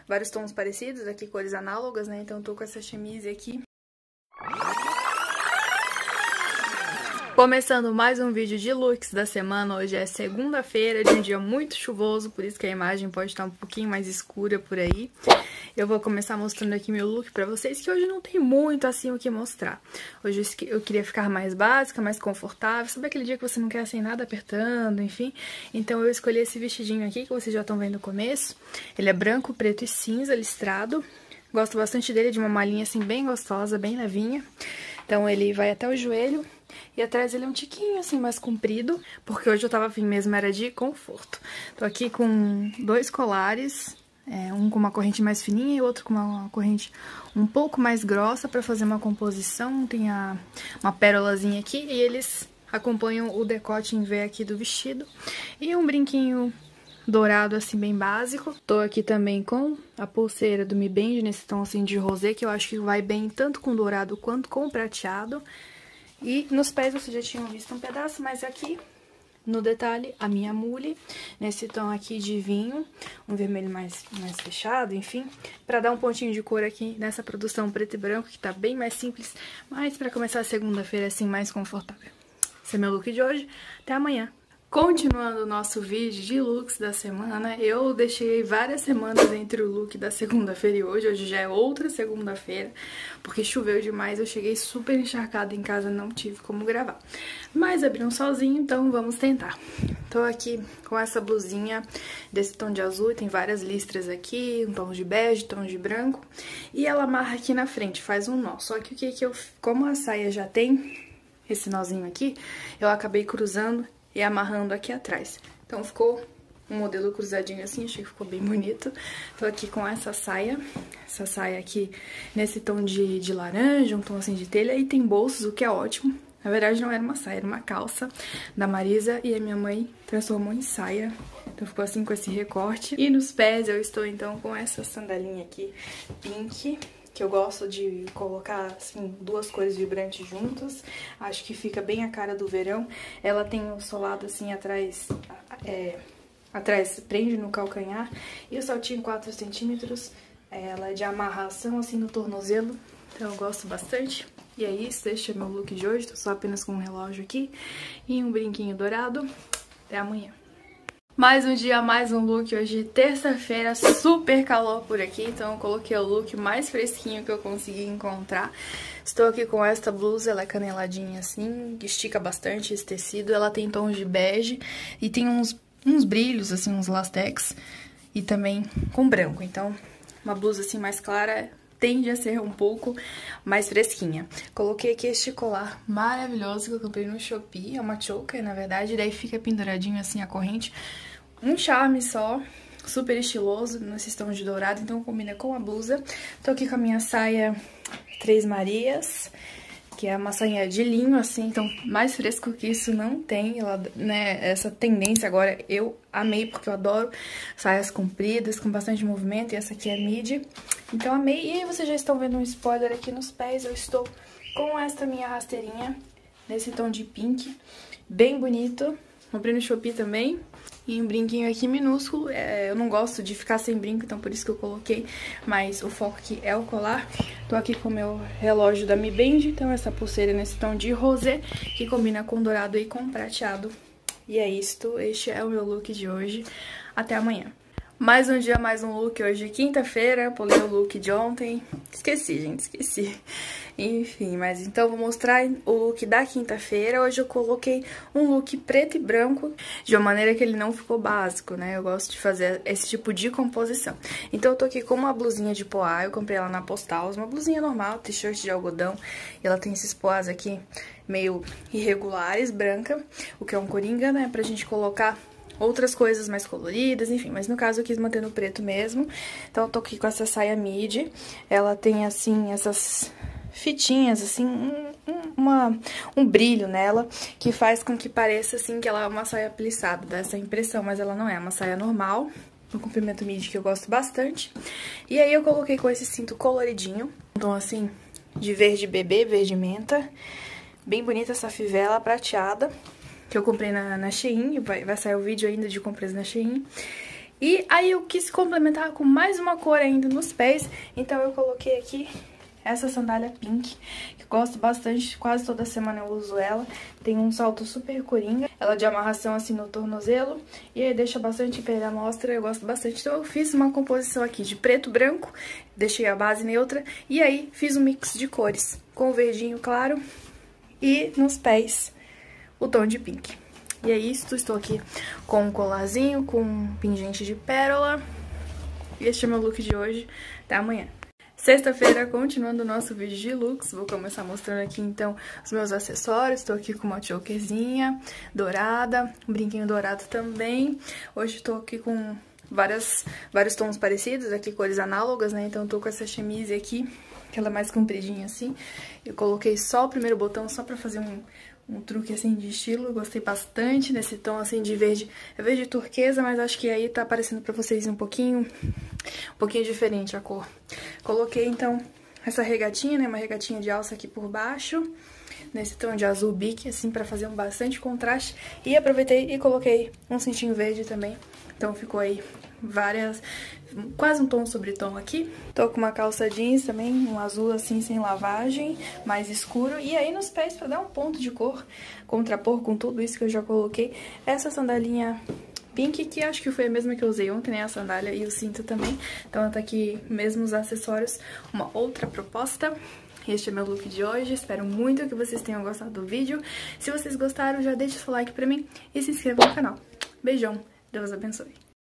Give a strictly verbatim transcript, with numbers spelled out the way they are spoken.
vários tons parecidos, aqui cores análogas, né? Então tô com essa chemise aqui. Começando mais um vídeo de looks da semana. Hoje é segunda-feira, de um dia muito chuvoso, por isso que a imagem pode estar um pouquinho mais escura por aí. Eu vou começar mostrando aqui meu look pra vocês, que hoje não tem muito assim o que mostrar. Hoje eu queria ficar mais básica, mais confortável. Sabe aquele dia que você não quer sem nada apertando, enfim? Então eu escolhi esse vestidinho aqui, que vocês já estão vendo no começo. Ele é branco, preto e cinza, listrado. Gosto bastante dele, de uma malinha assim bem gostosa, bem levinha. Então ele vai até o joelho. E atrás ele é um tiquinho assim mais comprido, porque hoje eu tava afim mesmo, era de conforto. Tô aqui com dois colares, é, um com uma corrente mais fininha e outro com uma corrente um pouco mais grossa pra fazer uma composição. Tem a, uma pérolazinha aqui e eles acompanham o decote em V aqui do vestido. E um brinquinho dourado assim bem básico. Tô aqui também com a pulseira do Mi Band nesse tom assim de rosé, que eu acho que vai bem tanto com dourado quanto com prateado. E nos pés vocês já tinham visto um pedaço, mas aqui no detalhe a minha mule, nesse tom aqui de vinho, um vermelho mais, mais fechado, enfim, pra dar um pontinho de cor aqui nessa produção preto e branco, que tá bem mais simples, mas pra começar a segunda-feira assim mais confortável. Esse é meu look de hoje, até amanhã! Continuando o nosso vídeo de looks da semana, eu deixei várias semanas entre o look da segunda-feira e hoje. Hoje já é outra segunda-feira, porque choveu demais, eu cheguei super encharcada em casa, não tive como gravar. Mas abri um solzinho, então vamos tentar. Tô aqui com essa blusinha desse tom de azul, tem várias listras aqui, um tom de bege, tom de branco. E ela amarra aqui na frente, faz um nó. Só que o que que eu... Como a saia já tem esse nozinho aqui, eu acabei cruzando e amarrando aqui atrás. Então ficou um modelo cruzadinho assim, achei que ficou bem bonito. Tô aqui com essa saia, essa saia aqui nesse tom de, de laranja, um tom assim de telha, e tem bolsos, o que é ótimo. Na verdade não era uma saia, era uma calça da Marisa e a minha mãe transformou em saia. Então ficou assim com esse recorte. E nos pés eu estou então com essa sandalinha aqui, pink, que eu gosto de colocar, assim, duas cores vibrantes juntas. Acho que fica bem a cara do verão. Ela tem o solado, assim, atrás, é, atrás prende no calcanhar. E o saltinho quatro centímetros, ela é de amarração, assim, no tornozelo. Então eu gosto bastante. E é isso, este é meu look de hoje. Tô só apenas com um relógio aqui e um brinquinho dourado. Até amanhã. Mais um dia, mais um look. Hoje, terça-feira, super calor por aqui, então eu coloquei o look mais fresquinho que eu consegui encontrar. Estou aqui com esta blusa, ela é caneladinha assim, estica bastante esse tecido. Ela tem tons de bege e tem uns, uns brilhos, assim, uns lastex, e também com branco. Então, uma blusa assim mais clara tende a ser um pouco mais fresquinha. Coloquei aqui este colar maravilhoso que eu comprei no Shopee, é uma choker, na verdade, daí fica penduradinho assim a corrente. Um charme só, super estiloso, nesses tons de dourado, então combina com a blusa. Tô aqui com a minha saia Três Marias, que é uma sainha de linho, assim, então mais fresco que isso não tem, ela, né, essa tendência agora eu amei, porque eu adoro saias compridas, com bastante movimento, e essa aqui é midi, então amei. E aí vocês já estão vendo um spoiler aqui nos pés, eu estou com esta minha rasteirinha, nesse tom de pink, bem bonito, comprei no Shopee também. E um brinquinho aqui minúsculo, é, eu não gosto de ficar sem brinco, então por isso que eu coloquei, mas o foco aqui é o colar. Tô aqui com o meu relógio da Mi Band, então essa pulseira nesse tom de rosé, que combina com dourado e com prateado. E é isto, este é o meu look de hoje, até amanhã. Mais um dia, mais um look. Hoje quinta-feira, pulei o look de ontem. Esqueci, gente, esqueci. Enfim, mas então vou mostrar o look da quinta-feira. Hoje eu coloquei um look preto e branco, de uma maneira que ele não ficou básico, né? Eu gosto de fazer esse tipo de composição. Então eu tô aqui com uma blusinha de poá, eu comprei ela na Postal, uma blusinha normal, t-shirt de algodão. E ela tem esses poás aqui meio irregulares, branca, o que é um coringa, né? Pra gente colocar outras coisas mais coloridas, enfim, mas no caso eu quis manter no preto mesmo. Então eu tô aqui com essa saia midi, ela tem assim essas fitinhas, assim, um, uma, um brilho nela, que faz com que pareça assim que ela é uma saia plissada, dá essa impressão, mas ela não é, é uma saia normal, um comprimento midi que eu gosto bastante. E aí eu coloquei com esse cinto coloridinho, então assim, de verde bebê, verde menta, bem bonita essa fivela prateada, que eu comprei na, na Shein, vai, vai sair o vídeo ainda de compras na Shein. E aí eu quis complementar com mais uma cor ainda nos pés, então eu coloquei aqui essa sandália pink, que eu gosto bastante, quase toda semana eu uso ela. Tem um salto super coringa, ela de amarração assim no tornozelo, e aí deixa bastante pele à mostra, eu gosto bastante. Então eu fiz uma composição aqui de preto, branco, deixei a base neutra, e aí fiz um mix de cores, com o verdinho claro e nos pés o tom de pink. E é isso, estou aqui com um colarzinho, com um pingente de pérola. E este é o meu look de hoje. Até amanhã. Sexta-feira, continuando o nosso vídeo de looks, vou começar mostrando aqui, então, os meus acessórios. Estou aqui com uma chokerzinha dourada, um brinquinho dourado também. Hoje estou aqui com várias, vários tons parecidos, aqui cores análogas, né? Então, estou com essa chemise aqui, que ela é mais compridinha assim. Eu coloquei só o primeiro botão, só pra fazer um... um truque assim de estilo, eu gostei bastante nesse tom assim de verde, é verde turquesa, mas acho que aí tá aparecendo pra vocês um pouquinho, um pouquinho diferente a cor. Coloquei então essa regatinha, né, uma regatinha de alça aqui por baixo, nesse tom de azul bique, assim, pra fazer um bastante contraste, e aproveitei e coloquei um cintinho verde também, então ficou aí várias, quase um tom sobre tom aqui. Tô com uma calça jeans também, um azul assim, sem lavagem, mais escuro. E aí nos pés, pra dar um ponto de cor, contrapor com tudo isso que eu já coloquei, essa sandalinha pink, que acho que foi a mesma que eu usei ontem, né, a sandália e o cinto também. Então tá aqui mesmo os acessórios, uma outra proposta. Este é meu look de hoje, espero muito que vocês tenham gostado do vídeo. Se vocês gostaram, já deixa seu like pra mim e se inscreva no canal. Beijão, Deus abençoe.